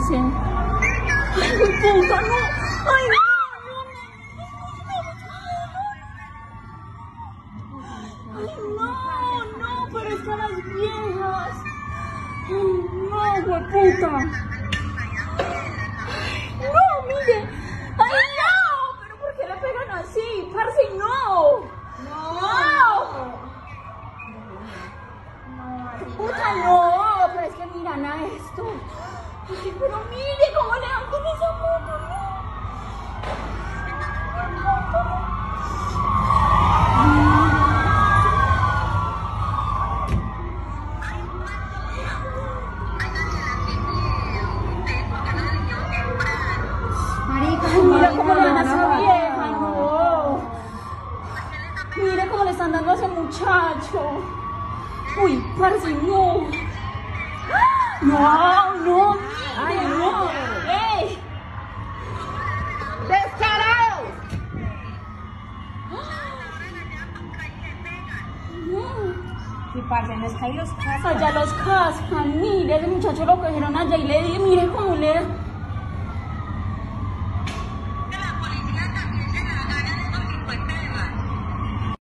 parce. Ay, puta, no. Ay, no. Ay, no, pero es que a las viejas. Ay, no, hueputa. No, mire. Ay, no, pero ¿por qué le pegan así? Parce, no. Puta, no, pero es que miran a esto. Ay, pero mire cómo le dan con esa moto, no. Mira cómo le dan a esa vieja, no. Mire cómo le están dando a ese muchacho. Uy, parce, no. No, Ay, mire, no. ¡Ey! ¡Descarados! No. Si parce, les caen los cascos. Allá los cascan, mire, ese muchacho lo cogieron allá y le di, mire cómo le da.